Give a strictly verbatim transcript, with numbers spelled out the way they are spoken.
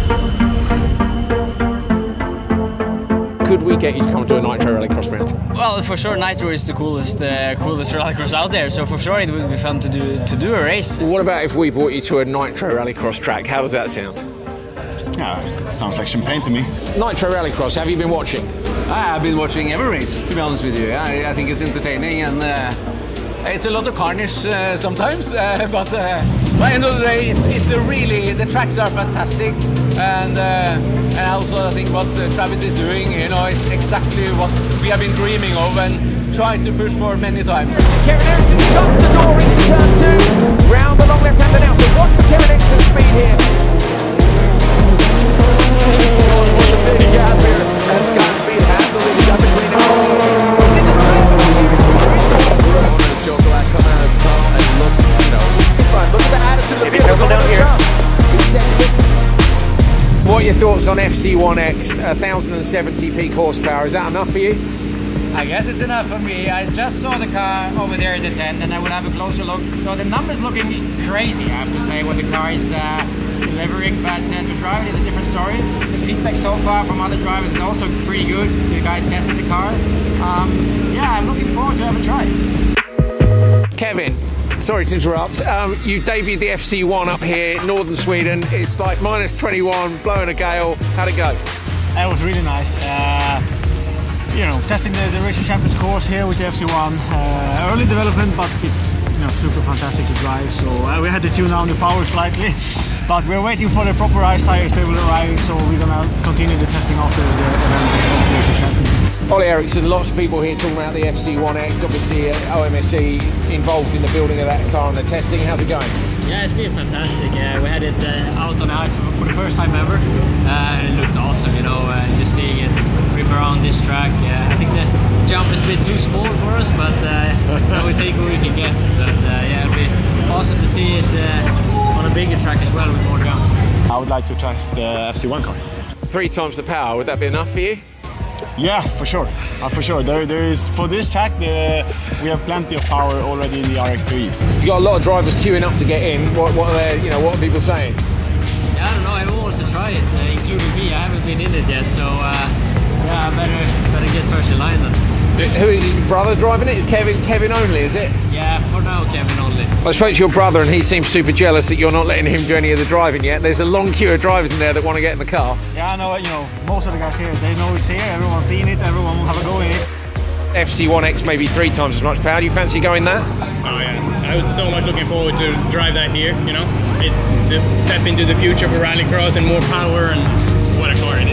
Could we get you to come to a Nitro rallycross round? Well, for sure, Nitro is the coolest, uh, coolest rallycross out there. So for sure, it would be fun to do to do a race. What about if we brought you to a Nitro rallycross track? How does that sound? Yeah, sounds like champagne to me. Nitro rallycross. Have you been watching? I've been watching every race, to be honest with you. I, I think it's entertaining and uh, it's a lot of carnage uh, sometimes, uh, but uh, by the end of the day, it's, it's a really, the tracks are fantastic, and uh, and also I think what uh, Travis is doing, you know, it's exactly what we have been dreaming of and tried to push for many times. Kevin Hansen shuts the door into turn two, round the long left-hander now. So what's the Kevin Hansen speed here? Big gap here, and Scott Speed handled it. He got the green out. Coming out of the tunnel and looks, you know, fine. Look at the attitude of the vehicle down here. What are your thoughts on F C one X, one thousand seventy peak horsepower? Is that enough for you? I guess it's enough for me. I just saw the car over there at the tent, and I will have a closer look. So the numbers looking crazy, I have to say, what the car is uh, delivering. But uh, to drive it is a different story. The feedback so far from other drivers is also pretty good. The guys tested the car. Um, yeah, I'm looking forward to have a try. Kevin, sorry to interrupt. Um, you debuted the F C one up here, northern Sweden. It's like minus twenty-one, blowing a gale. How'd it go? That was really nice. Uh, you know, testing the, the Racing Champions course here with the F C one. Uh, early development, but it's you know super fantastic to drive. So uh, we had to tune down the power slightly, but we're waiting for the proper ice tires. They will arrive, so we're gonna continue the testing after the event of the Racing Champions. Ollie Eriksson, lots of people here talking about the F C one X, obviously uh, O M S E involved in the building of that car and the testing. How's it going? Yeah, it's been fantastic. Uh, we had it uh, out on the ice for, for the first time ever, uh, and it looked awesome, you know, uh, just seeing it rip around this track. Uh, I think the jump is a bit too small for us, but uh, we take what we can get. But uh, yeah, it'll be awesome to see it uh, on a bigger track as well with more jumps. I would like to test the F C one car. Three times the power, would that be enough for you? Yeah, for sure. Uh, for sure. There, there is for this track. The, we have plenty of power already in the R X three Es. You got a lot of drivers queuing up to get in. What, what are they, you know, what are people saying? Yeah, I don't know. Everyone wants to try it, uh, including me. I haven't been in it yet, so uh, yeah, I better better get first in line then. Who is your brother driving it? Kevin, Kevin only, is it? Yeah, for now, Kevin only. I spoke to your brother and he seems super jealous that you're not letting him do any of the driving yet. There's a long queue of drivers in there that want to get in the car. Yeah, I know. You know, most of the guys here, they know it's here. Everyone's seen it. Everyone will have a go in it. F C one X maybe three times as much power. Do you fancy going that? Oh yeah, I was so much looking forward to drive that here. You know, it's just step into the future for rallycross and more power, and what a car it